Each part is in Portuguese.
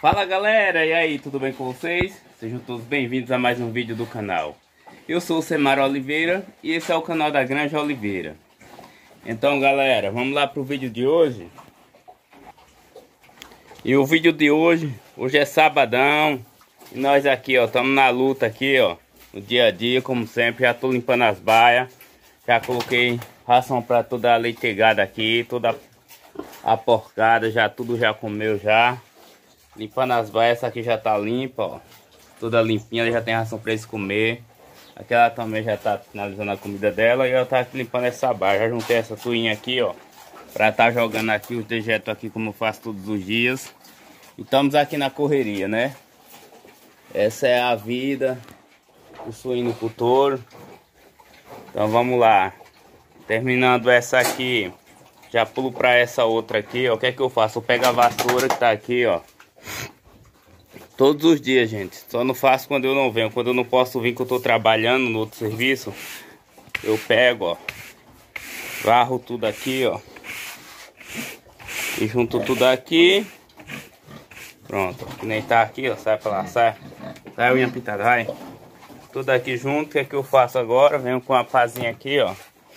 Fala galera, e aí, tudo bem com vocês? Sejam todos bem-vindos a mais um vídeo do canal. Eu sou o Semar Oliveira e esse é o canal da Granja Oliveira. Então galera, vamos lá pro vídeo de hoje. E o vídeo de hoje é sabadão. E nós aqui ó, estamos na luta aqui ó, no dia a dia como sempre. Já tô limpando as baias. Já coloquei ração para toda a leitegada aqui, toda a porcada, já tudo já comeu já. Limpando as baias, essa aqui já tá limpa, ó. Toda limpinha, já tem ração pra eles comer. Aquela também já tá finalizando a comida dela. E eu tá aqui limpando essa baia. Já juntei essa tuinha aqui, ó, pra tá jogando aqui os dejetos aqui como eu faço todos os dias. E estamos aqui na correria, né? Essa é a vida do suinocultor. Então vamos lá. Terminando essa aqui, já pulo pra essa outra aqui, ó. O que é que eu faço? Eu pego a vassoura que tá aqui, ó. Todos os dias, gente. Só não faço quando eu não venho. Quando eu não posso vir, que eu tô trabalhando no outro serviço, eu pego, ó, varro tudo aqui, ó, e junto tudo aqui. Pronto. Que nem tá aqui, ó. Sai pra lá, sai. Sai a unha pintada, vai. Tudo aqui junto. O que é que eu faço agora? Venho com a pazinha aqui, ó,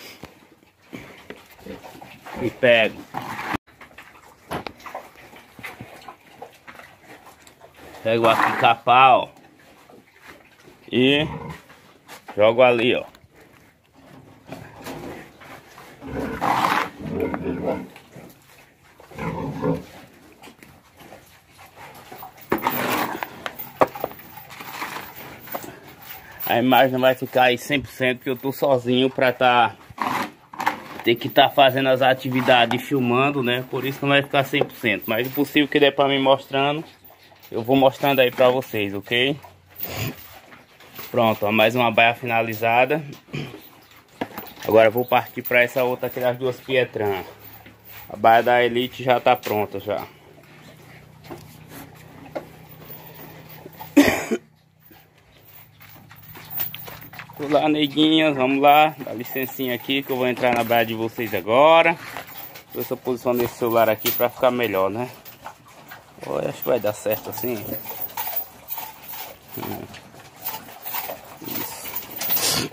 e pego. Pego aqui capá, ó, e jogo ali, ó. A imagem não vai ficar aí 100% porque eu tô sozinho pra ter que estar fazendo as atividades e filmando, né? Por isso não vai ficar 100%, mas o possível que der pra mim mostrando, eu vou mostrando aí pra vocês, ok? Pronto, ó, mais uma baia finalizada. Agora eu vou partir pra essa outra aqui das duas pietrãs. A baia da Elite já tá pronta já. Olá, neguinhas, vamos lá. Dá licencinha aqui que eu vou entrar na baia de vocês agora. Vou essa posição desse celular aqui pra ficar melhor, né? Olha, acho que vai dar certo assim. Isso.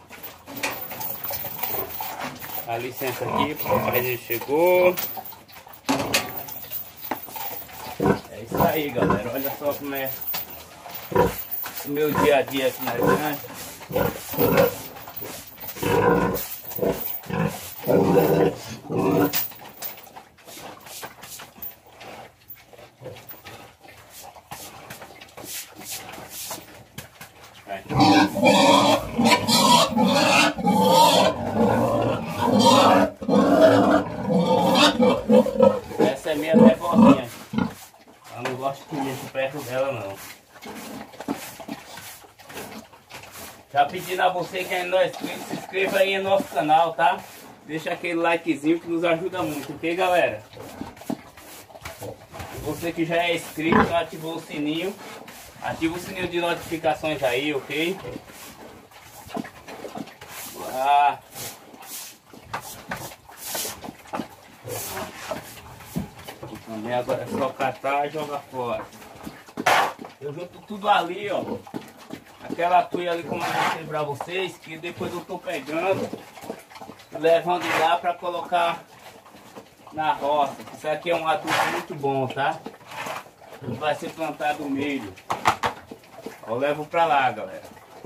Dá licença aqui, o papai chegou. É isso aí, galera. Olha só como é o meu dia a dia aqui na granja. Essa é minha revoltinha. Eu não gosto de muito perto dela não. Já pedindo a você que ainda não é inscrito, se inscreva aí no nosso canal, tá? Deixa aquele likezinho que nos ajuda muito, ok galera? Você que já é inscrito, já ativou o sininho. Ativa o sininho de notificações aí, ok? Ah. Também agora é só catar e jogar fora. Eu junto tudo ali, ó. Aquela tuia ali, como eu mostrei pra vocês, que depois eu tô pegando e levando lá pra colocar na roça. Isso aqui é um adubo muito bom, tá? Vai ser plantado milho. Eu levo pra lá, galera.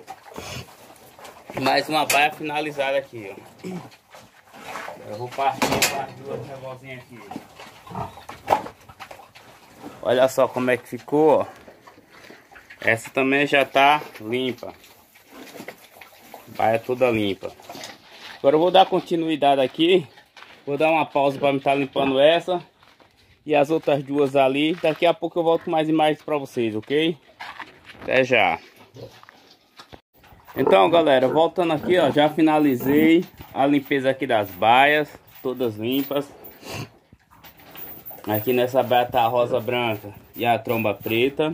Mais uma baia finalizada aqui, ó. Eu vou partir as duas negocinhas aqui. Olha só como é que ficou, ó. Essa também já tá limpa. Baia toda limpa. Agora eu vou dar continuidade aqui. Vou dar uma pausa para me estar limpando essa e as outras duas ali. Daqui a pouco eu volto com mais imagens para vocês, ok? Até já. Então galera, voltando aqui, ó, já finalizei a limpeza aqui das baias, todas limpas. Aqui nessa baia tá a rosa branca e a tromba preta.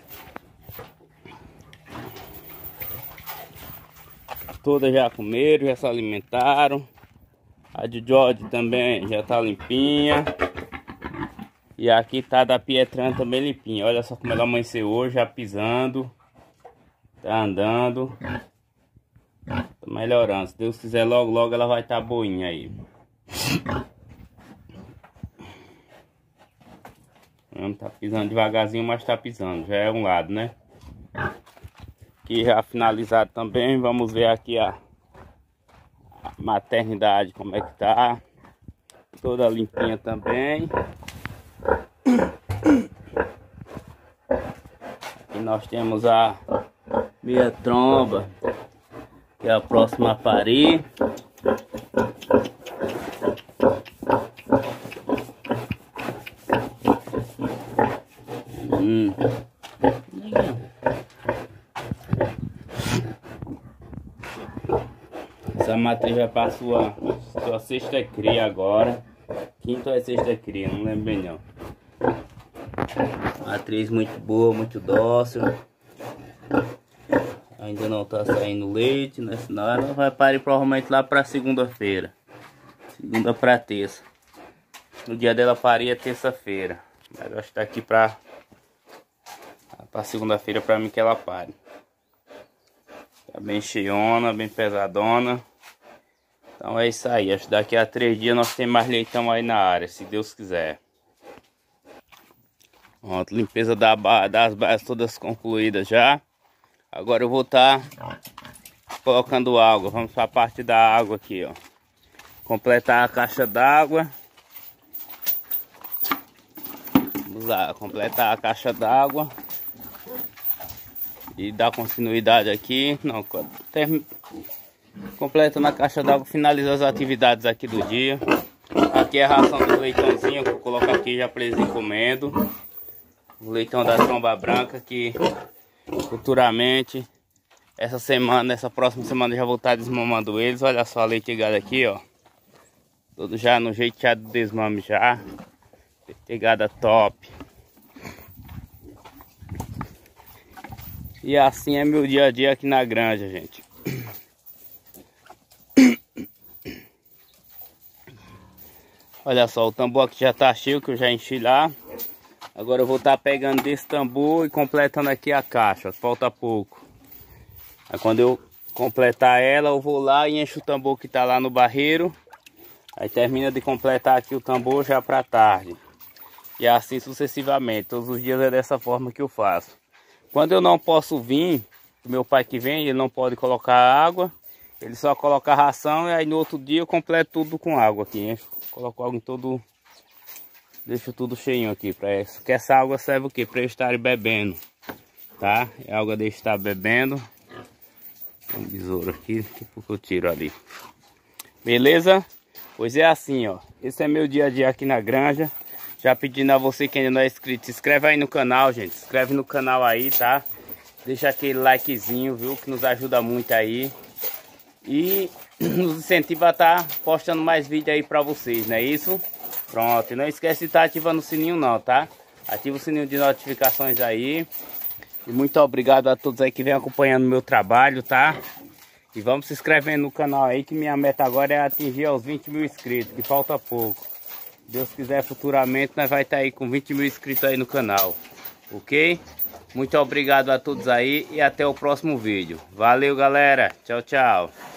Todas já comeram, já se alimentaram. A de George também já tá limpinha. E aqui tá da Pietrana também limpinha. Olha só como ela amanheceu hoje, já pisando. Tá andando. Tá melhorando. Se Deus quiser, logo logo ela vai estar boinha aí. Tá pisando devagarzinho, mas tá pisando. Já é um lado, né? Aqui já finalizado também. Vamos ver aqui a maternidade, como é que tá. Toda limpinha também. Aqui nós temos a meia tromba, que é a próxima a parir. Essa matriz vai para sua sexta cria agora. Quinta ou é sexta cria, não lembro bem não. Matriz muito boa, muito dócil. Ainda não tá saindo leite, né? Senão ela vai parir provavelmente lá para segunda-feira. Segunda para terça. No dia dela parir é terça-feira. Mas eu acho que tá aqui para segunda-feira para mim que ela pare. Tá bem cheiona, bem pesadona. Então é isso aí. Acho que daqui a 3 dias nós temos mais leitão aí na área, se Deus quiser. Pronto, limpeza das baias todas concluídas já. Agora eu vou estar colocando água. Vamos para a parte da água aqui, ó. Completar a caixa d'água. Vamos lá, completar a caixa d'água. E dar continuidade aqui. Não, completa na caixa d'água, finaliza as atividades aqui do dia. Aqui é a ração do leitãozinho que eu vou colocar aqui já para eles encomendo. O leitão da tromba branca que futuramente, essa próxima semana eu já vou estar desmamando eles. Olha só a leitegada aqui, ó. Tudo já no jeito já do desmame já. Leitegada top. E assim é meu dia a dia aqui na granja, gente. Olha só, o tambor aqui já tá cheio, que eu já enchi lá. Agora eu vou estar pegando desse tambor e completando aqui a caixa. Falta pouco. Aí quando eu completar ela, eu vou lá e encho o tambor que tá lá no barreiro. Aí termina de completar aqui o tambor já pra tarde. E assim sucessivamente. Todos os dias é dessa forma que eu faço. Quando eu não posso vir, o meu pai que vem, ele não pode colocar água. Ele só coloca a ração e aí no outro dia eu completo tudo com água aqui. Encho, coloco água em todo... Deixo tudo cheinho aqui para isso. Que essa água serve o quê? Para eu estar bebendo, tá? É água de estar bebendo. Tem um besouro aqui, daqui a pouco eu tiro ali. Beleza? Pois é assim, ó. Esse é meu dia a dia aqui na granja. Já pedindo a você que ainda não é inscrito, se inscreve aí no canal, gente. Se inscreve no canal aí, tá? Deixa aquele likezinho, viu? Que nos ajuda muito aí. E nos incentiva a estar postando mais vídeo aí para vocês, não é isso? Pronto, e não esquece de estar ativando o sininho não, tá? Ativa o sininho de notificações aí. E muito obrigado a todos aí que vem acompanhando o meu trabalho, tá? E vamos se inscrevendo no canal aí, que minha meta agora é atingir aos 20 mil inscritos, que falta pouco. Se Deus quiser, futuramente nós vai estar aí com 20 mil inscritos aí no canal, ok? Muito obrigado a todos aí e até o próximo vídeo. Valeu, galera. Tchau, tchau.